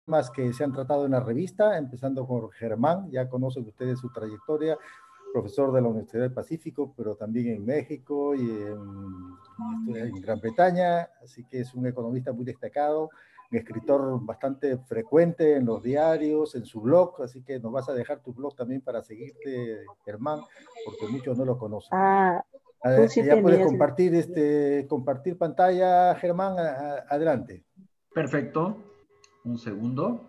temas que se han tratado en la revista, empezando por Germán. Ya conocen ustedes su trayectoria, profesor de la Universidad del Pacífico, pero también en México y en Gran Bretaña, así que es un economista muy destacado, un escritor bastante frecuente en los diarios, en su blog, así que nos vas a dejar tu blog también para seguirte, Germán, porque muchos no lo conocen. Ah, tú sí Ya puedes tenías. compartir pantalla, Germán, adelante. Perfecto. Un segundo.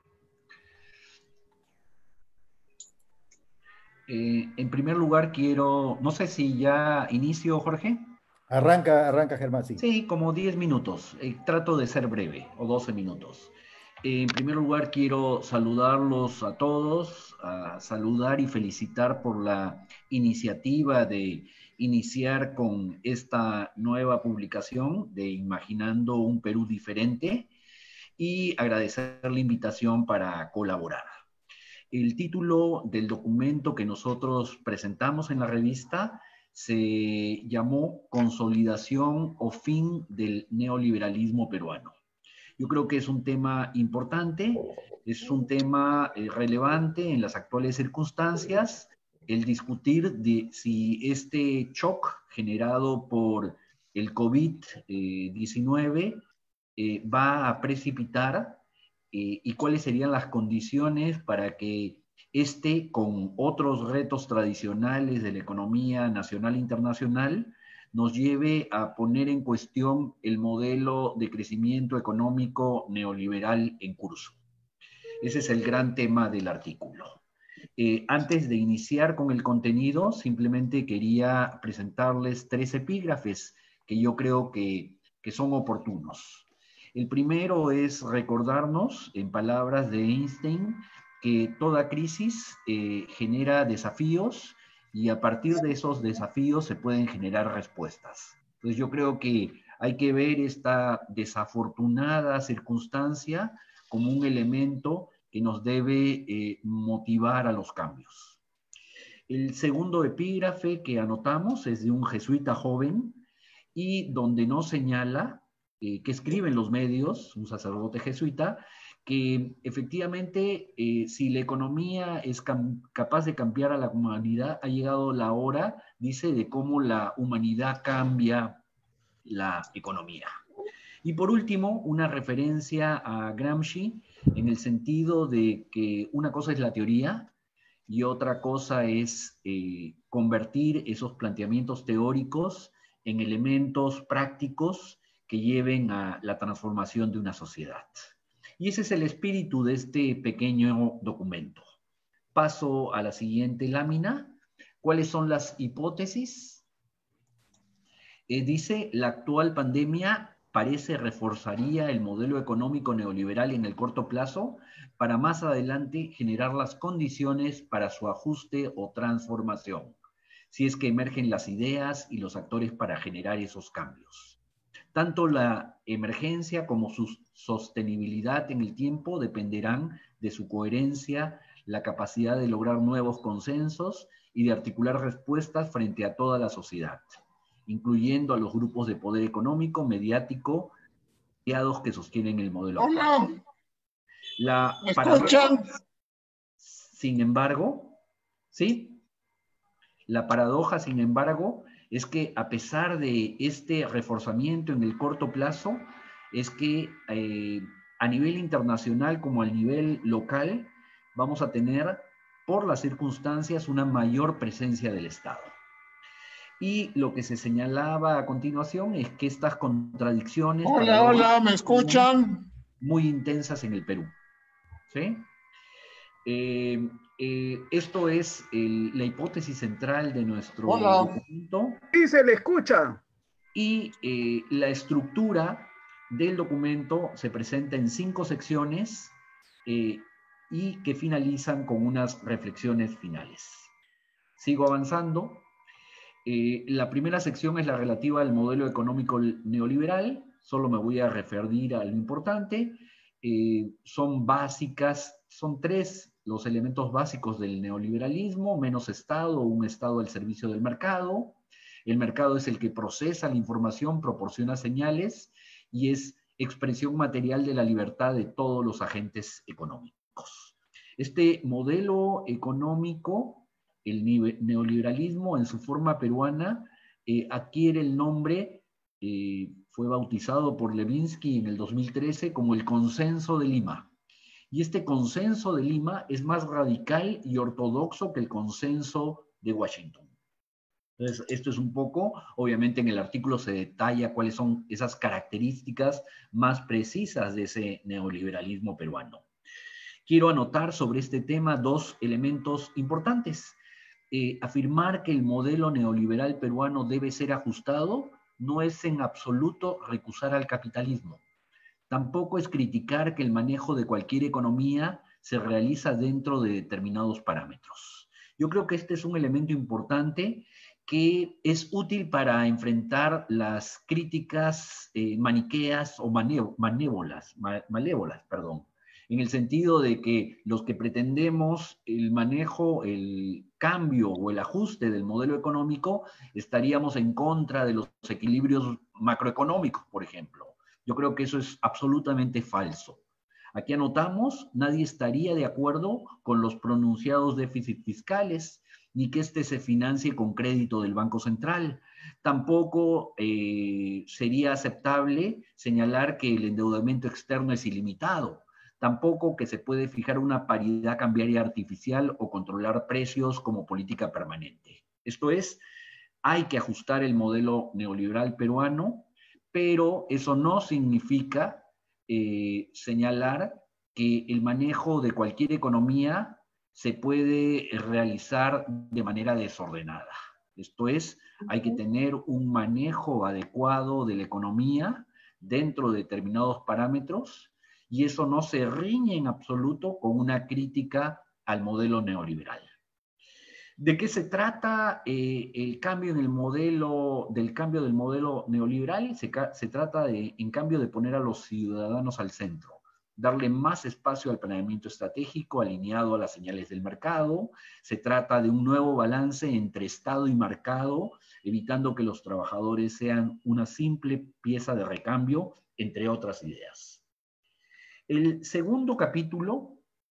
En primer lugar quiero, no sé si ya inicio, Jorge. Arranca Germán, sí. Sí, como 10 minutos. Trato de ser breve, o 12 minutos. En primer lugar quiero saludarlos a todos, a saludar y felicitar por la iniciativa de iniciar con esta nueva publicación de Imaginando un Perú Diferente y agradecer la invitación para colaborar. El título del documento que nosotros presentamos en la revista se llamó Consolidación o Fin del Neoliberalismo Peruano. Yo creo que es un tema importante, es un tema relevante en las actuales circunstancias, el discutir de si este shock generado por el COVID-19 va a precipitar y cuáles serían las condiciones para que este, con otros retos tradicionales de la economía nacional e internacional, nos lleve a poner en cuestión el modelo de crecimiento económico neoliberal en curso. Ese es el gran tema del artículo. Antes de iniciar con el contenido, simplemente quería presentarles 3 epígrafes que yo creo que son oportunos. El primero es recordarnos, en palabras de Einstein, que toda crisis genera desafíos y a partir de esos desafíos se pueden generar respuestas. Entonces yo creo que hay que ver esta desafortunada circunstancia como un elemento que nos debe motivar a los cambios. El segundo epígrafe que anotamos es de un jesuita joven y donde nos señala que escribe en los medios, un sacerdote jesuita, que efectivamente si la economía es capaz de cambiar a la humanidad, ha llegado la hora, dice, de cómo la humanidad cambia la economía. Y por último, una referencia a Gramsci en el sentido de que una cosa es la teoría y otra cosa es convertir esos planteamientos teóricos en elementos prácticos que lleven a la transformación de una sociedad. Y ese es el espíritu de este pequeño documento. Paso a la siguiente lámina. ¿Cuáles son las hipótesis? Dice, la actual pandemia parece reforzaría el modelo económico neoliberal en el corto plazo para más adelante generar las condiciones para su ajuste o transformación, si es que emergen las ideas y los actores para generar esos cambios. Tanto la emergencia como su sostenibilidad en el tiempo dependerán de su coherencia, la capacidad de lograr nuevos consensos y de articular respuestas frente a toda la sociedad, incluyendo a los grupos de poder económico, mediático, aliados que sostienen el modelo actual. La paradoja, sin embargo, ¿sí? La paradoja, sin embargo, es que a pesar de este reforzamiento en el corto plazo, es que a nivel internacional como a nivel local vamos a tener, por las circunstancias, una mayor presencia del Estado. Y lo que se señalaba a continuación es que estas contradicciones... Hola, ¿me escuchan? Muy intensas en el Perú. ¿Sí? Esto es la hipótesis central de nuestro documento. Sí, se le escucha. Y la estructura del documento se presenta en 5 secciones y que finalizan con unas reflexiones finales. Sigo avanzando. La primera sección es la relativa al modelo económico neoliberal. Solo me voy a referir a lo importante. Son básicas, son 3 los elementos básicos del neoliberalismo: menos Estado, un Estado al servicio del mercado. El mercado es el que procesa la información, proporciona señales y es expresión material de la libertad de todos los agentes económicos. Este modelo económico, el neoliberalismo en su forma peruana, adquiere el nombre, fue bautizado por Levinsky en el 2013 como el Consenso de Lima. Y este Consenso de Lima es más radical y ortodoxo que el Consenso de Washington. Entonces, esto es un poco, obviamente en el artículo se detalla cuáles son esas características más precisas de ese neoliberalismo peruano. Quiero anotar sobre este tema dos elementos importantes. Afirmar que el modelo neoliberal peruano debe ser ajustado no es en absoluto recusar al capitalismo. Tampoco es criticar que el manejo de cualquier economía se realiza dentro de determinados parámetros. Yo creo que este es un elemento importante que es útil para enfrentar las críticas maniqueas o malévolas, en el sentido de que los que pretendemos el manejo, el cambio o el ajuste del modelo económico, estaríamos en contra de los equilibrios macroeconómicos, por ejemplo. Yo creo que eso es absolutamente falso. Aquí anotamos, nadie estaría de acuerdo con los pronunciados déficits fiscales, ni que éste se financie con crédito del Banco Central. Tampoco sería aceptable señalar que el endeudamiento externo es ilimitado. Tampoco que se puede fijar una paridad cambiaria artificial o controlar precios como política permanente. Esto es, hay que ajustar el modelo neoliberal peruano, pero eso no significa señalar que el manejo de cualquier economía se puede realizar de manera desordenada. Esto es, hay que tener un manejo adecuado de la economía dentro de determinados parámetros, y eso no se riñe en absoluto con una crítica al modelo neoliberal. ¿De qué se trata el cambio en el modelo, del cambio del modelo neoliberal? Se trata de, en cambio, de poner a los ciudadanos al centro, darle más espacio al planeamiento estratégico alineado a las señales del mercado. Se trata de un nuevo balance entre Estado y mercado, evitando que los trabajadores sean una simple pieza de recambio, entre otras ideas. El segundo capítulo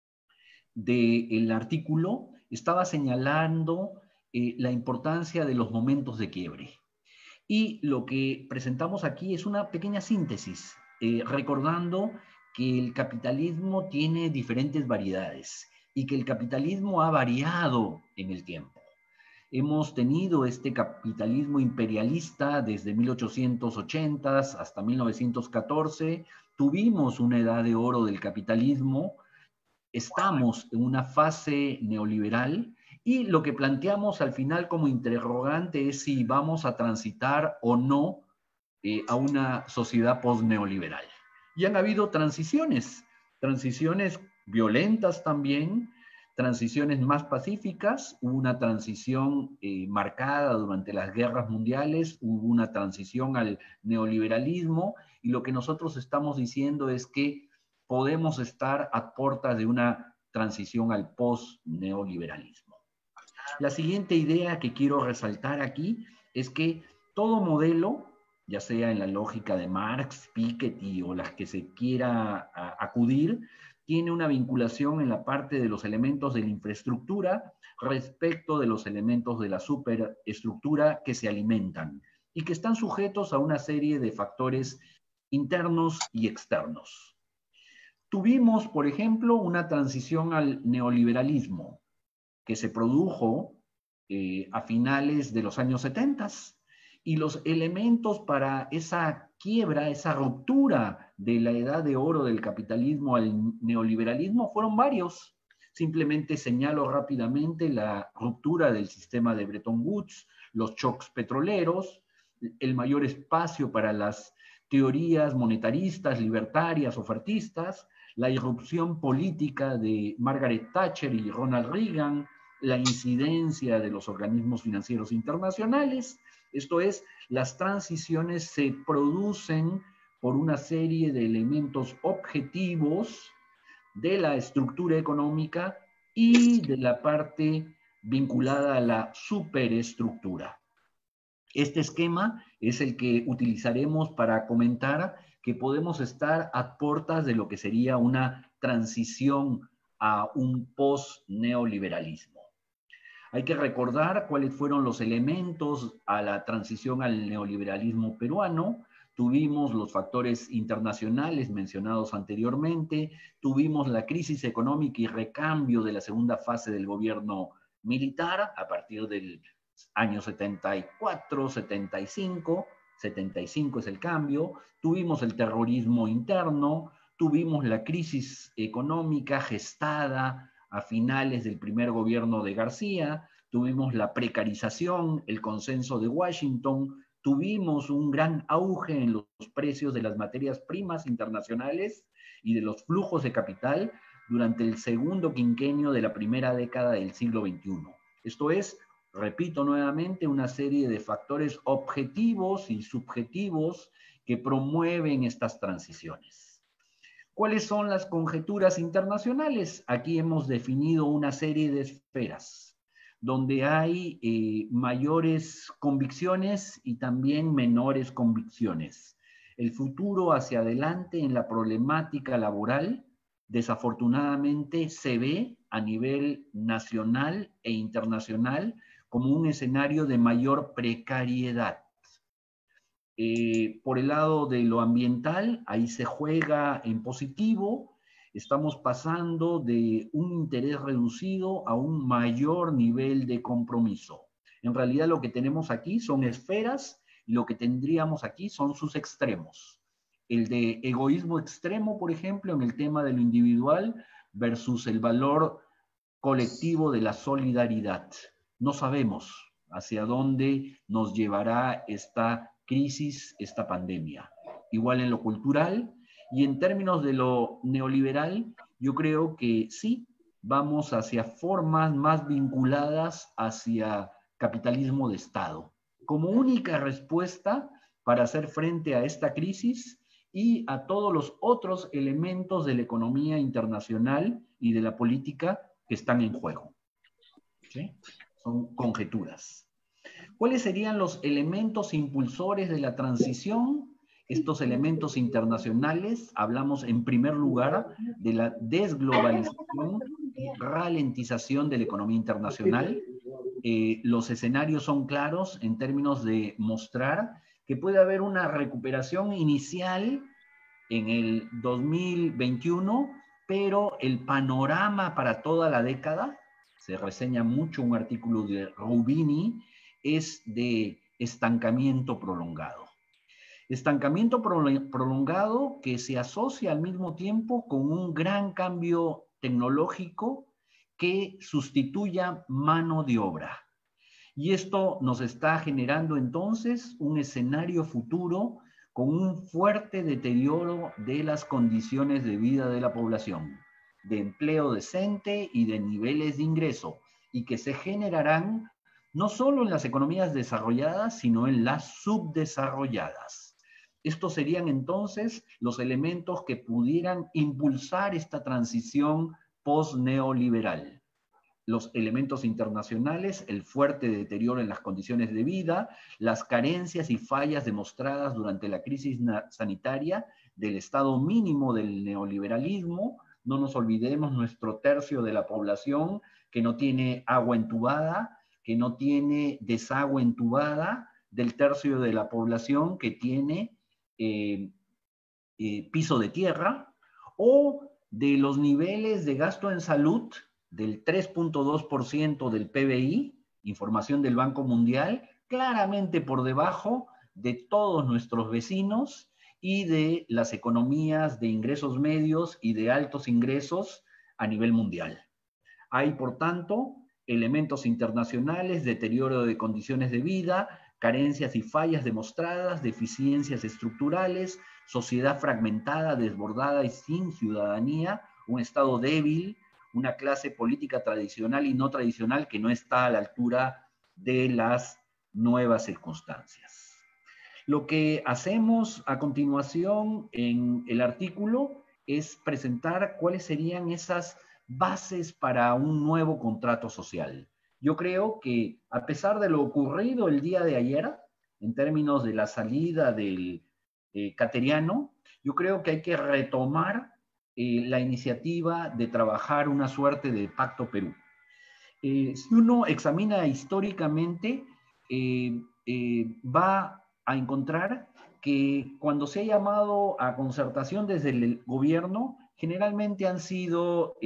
del artículo estaba señalando la importancia de los momentos de quiebre. Y lo que presentamos aquí es una pequeña síntesis, recordando que el capitalismo tiene diferentes variedades y que el capitalismo ha variado en el tiempo. Hemos tenido este capitalismo imperialista desde 1880 hasta 1914, tuvimos una edad de oro del capitalismo, estamos en una fase neoliberal y lo que planteamos al final como interrogante es si vamos a transitar o no a una sociedad post-neoliberal. Y han habido transiciones violentas también, transiciones más pacíficas, hubo una transición marcada durante las guerras mundiales, hubo una transición al neoliberalismo, y lo que nosotros estamos diciendo es que podemos estar a puertas de una transición al post-neoliberalismo. La siguiente idea que quiero resaltar aquí es que todo modelo, ya sea en la lógica de Marx, Piketty o las que se quiera acudir, tiene una vinculación en la parte de los elementos de la infraestructura respecto de los elementos de la superestructura que se alimentan y que están sujetos a una serie de factores internos y externos. Tuvimos, por ejemplo, una transición al neoliberalismo que se produjo a finales de los años 70, y los elementos para esa quiebra, esa ruptura de la edad de oro del capitalismo al neoliberalismo fueron varios. Simplemente señalo rápidamente la ruptura del sistema de Bretton Woods, los shocks petroleros, el mayor espacio para las teorías monetaristas, libertarias, ofertistas, la irrupción política de Margaret Thatcher y Ronald Reagan, la incidencia de los organismos financieros internacionales. Esto es, las transiciones se producen por una serie de elementos objetivos de la estructura económica y de la parte vinculada a la superestructura. Este esquema es el que utilizaremos para comentar que podemos estar a puertas de lo que sería una transición a un post-neoliberalismo. Hay que recordar cuáles fueron los elementos a la transición al neoliberalismo peruano. Tuvimos los factores internacionales mencionados anteriormente, tuvimos la crisis económica y recambio de la segunda fase del gobierno militar a partir del año 74, 75, 75 es el cambio, tuvimos el terrorismo interno, tuvimos la crisis económica gestada a finales del primer gobierno de García, tuvimos la precarización, el consenso de Washington, tuvimos un gran auge en los precios de las materias primas internacionales y de los flujos de capital durante el segundo quinquenio de la primera década del siglo XXI. Esto es, repito nuevamente, una serie de factores objetivos y subjetivos que promueven estas transiciones. ¿Cuáles son las conjeturas internacionales? Aquí hemos definido una serie de esferas, donde hay mayores convicciones y también menores convicciones. El futuro hacia adelante en la problemática laboral, desafortunadamente, se ve a nivel nacional e internacional como un escenario de mayor precariedad. Por el lado de lo ambiental, ahí se juega en positivo, estamos pasando de un interés reducido a un mayor nivel de compromiso. En realidad lo que tenemos aquí son esferas y lo que tendríamos aquí son sus extremos. El de egoísmo extremo, por ejemplo, en el tema de lo individual versus el valor colectivo de la solidaridad. No sabemos hacia dónde nos llevará esta crisis, esta pandemia. Igual en lo cultural y en términos de lo neoliberal, yo creo que sí, vamos hacia formas más vinculadas hacia capitalismo de Estado, como única respuesta para hacer frente a esta crisis y a todos los otros elementos de la economía internacional y de la política que están en juego. ¿Sí? Son conjeturas. ¿Cuáles serían los elementos impulsores de la transición? Estos elementos internacionales, hablamos en primer lugar de la desglobalización y ralentización de la economía internacional. Los escenarios son claros en términos de mostrar que puede haber una recuperación inicial en el 2021, pero el panorama para toda la década, se reseña mucho un artículo de Rubini, es de estancamiento prolongado. Estancamiento prolongado que se asocia al mismo tiempo con un gran cambio tecnológico que sustituya mano de obra. Y esto nos está generando entonces un escenario futuro con un fuerte deterioro de las condiciones de vida de la población, de empleo decente y de niveles de ingreso, y que se generarán no solo en las economías desarrolladas, sino en las subdesarrolladas. Estos serían entonces los elementos que pudieran impulsar esta transición post-neoliberal. Los elementos internacionales, el fuerte deterioro en las condiciones de vida, las carencias y fallas demostradas durante la crisis sanitaria del estado mínimo del neoliberalismo. No nos olvidemos nuestro tercio de la población que no tiene agua entubada, que no tiene desagüe entubada, del tercio de la población que tiene piso de tierra, o de los niveles de gasto en salud del 3.2% del PBI, información del Banco Mundial, claramente por debajo de todos nuestros vecinos y de las economías de ingresos medios y de altos ingresos a nivel mundial. Hay, por tanto, elementos internacionales, deterioro de condiciones de vida, carencias y fallas demostradas, deficiencias estructurales, sociedad fragmentada, desbordada y sin ciudadanía, un Estado débil, una clase política tradicional y no tradicional que no está a la altura de las nuevas circunstancias. Lo que hacemos a continuación en el artículo es presentar cuáles serían esas bases para un nuevo contrato social. Yo creo que a pesar de lo ocurrido el día de ayer, en términos de la salida del Cateriano, Yo creo que hay que retomar la iniciativa de trabajar una suerte de Pacto Perú. Si uno examina históricamente, va a encontrar que cuando se ha llamado a concertación desde el gobierno, generalmente han sido,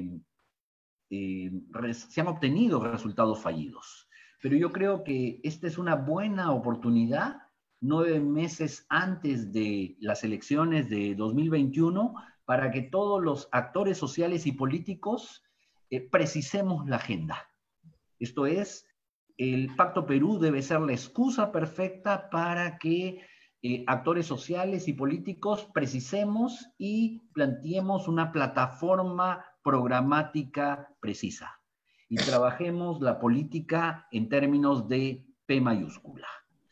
se han obtenido resultados fallidos. Pero yo creo que esta es una buena oportunidad, 9 meses antes de las elecciones de 2021, para que todos los actores sociales y políticos precisemos la agenda. Esto es, el Pacto Perú debe ser la excusa perfecta para que actores sociales y políticos precisemos y planteemos una plataforma programática precisa y trabajemos la política en términos de P mayúscula.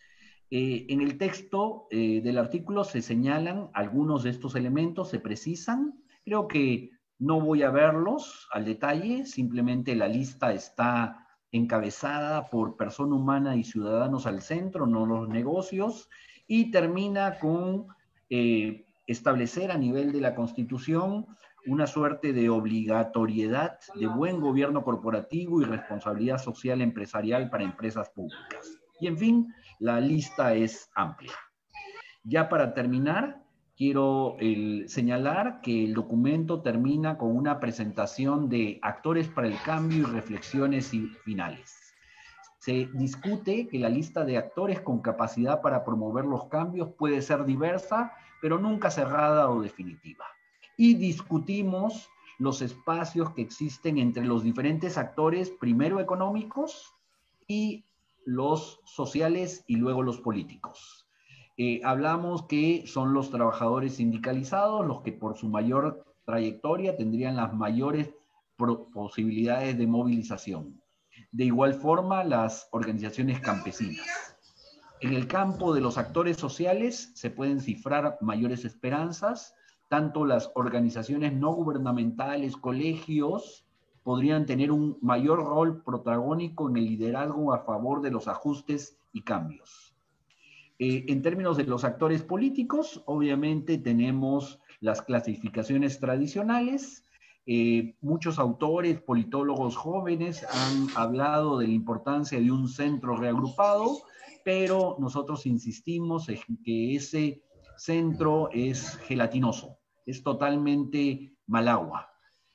En el texto del artículo se señalan algunos de estos elementos, se precisan. Creo que no voy a verlos al detalle, simplemente la lista está encabezada por persona humana y ciudadanos al centro, no los negocios, y termina con establecer a nivel de la Constitución una suerte de obligatoriedad de buen gobierno corporativo y responsabilidad social empresarial para empresas públicas. Y en fin, la lista es amplia. Ya para terminar, quiero señalar que el documento termina con una presentación de actores para el cambio y reflexiones finales. Se discute que la lista de actores con capacidad para promover los cambios puede ser diversa, pero nunca cerrada o definitiva. Y discutimos los espacios que existen entre los diferentes actores, primero económicos y los sociales y luego los políticos. Hablamos que son los trabajadores sindicalizados los que por su mayor trayectoria tendrían las mayores posibilidades de movilización. De igual forma, las organizaciones campesinas. En el campo de los actores sociales se pueden cifrar mayores esperanzas, tanto las organizaciones no gubernamentales, colegios, podrían tener un mayor rol protagónico en el liderazgo a favor de los ajustes y cambios. En términos de los actores políticos, obviamente tenemos las clasificaciones tradicionales. Muchos autores, politólogos jóvenes han hablado de la importancia de un centro reagrupado, pero nosotros insistimos en que ese centro es gelatinoso, es totalmente malagua.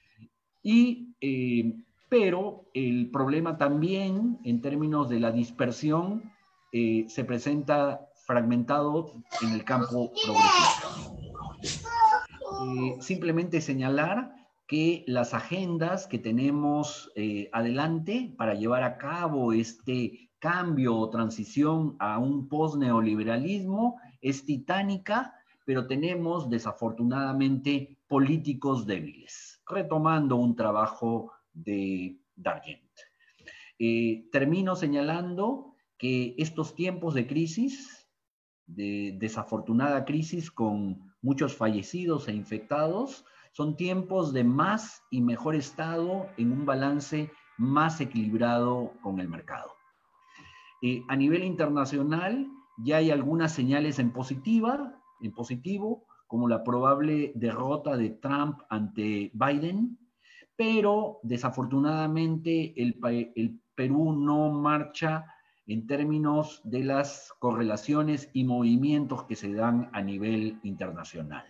Pero el problema también, en términos de la dispersión, se presenta fragmentado en el campo progresista. Simplemente señalar que las agendas que tenemos adelante para llevar a cabo este cambio o transición a un post-neoliberalismo es titánica, pero tenemos desafortunadamente políticos débiles, retomando un trabajo de Dargent. Termino señalando que estos tiempos de crisis, de desafortunada crisis con muchos fallecidos e infectados, son tiempos de más y mejor estado en un balance más equilibrado con el mercado. A nivel internacional ya hay algunas señales en positivo, como la probable derrota de Trump ante Biden, pero desafortunadamente el Perú no marcha en términos de las correlaciones y movimientos que se dan a nivel internacional.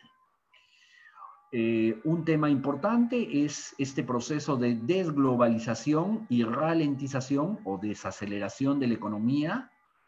Un tema importante es este proceso de desglobalización y ralentización o desaceleración de la economía,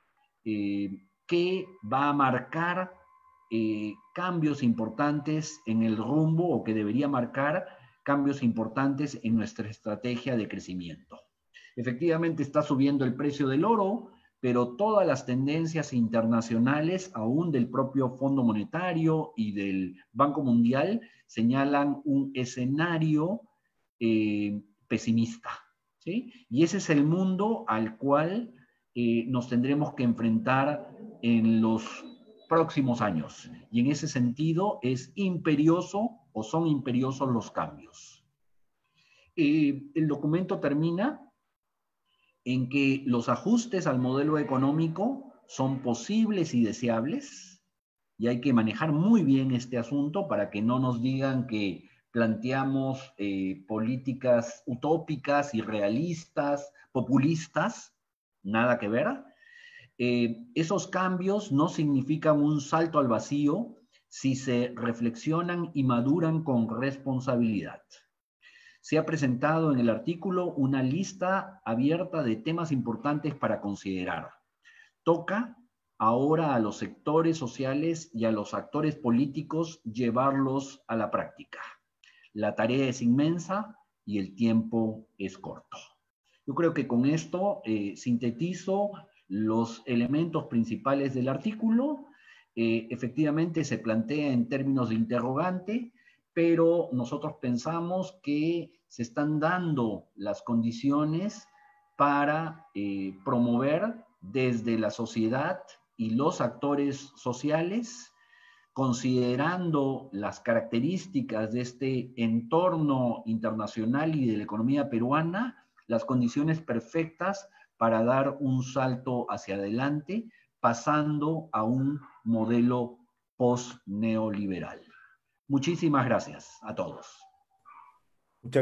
que va a marcar cambios importantes en el rumbo, o que debería marcar cambios importantes en nuestra estrategia de crecimiento. Efectivamente está subiendo el precio del oro, pero todas las tendencias internacionales, aún del propio Fondo Monetario y del Banco Mundial, señalan un escenario pesimista, ¿sí? Y ese es el mundo al cual nos tendremos que enfrentar en los próximos años. Y en ese sentido es imperioso o son imperiosos los cambios. El documento termina en que los ajustes al modelo económico son posibles y deseables, y hay que manejar muy bien este asunto para que no nos digan que planteamos políticas utópicas, irrealistas, populistas, nada que ver. Esos cambios no significan un salto al vacío si se reflexionan y maduran con responsabilidad. Se ha presentado en el artículo una lista abierta de temas importantes para considerar. Toca ahora a los sectores sociales y a los actores políticos llevarlos a la práctica. La tarea es inmensa y el tiempo es corto. Yo creo que con esto sintetizo los elementos principales del artículo. Efectivamente se plantea en términos de interrogante, pero nosotros pensamos que se están dando las condiciones para promover desde la sociedad y los actores sociales, considerando las características de este entorno internacional y de la economía peruana, las condiciones perfectas para dar un salto hacia adelante, pasando a un modelo post-neoliberal. Muchísimas gracias a todos.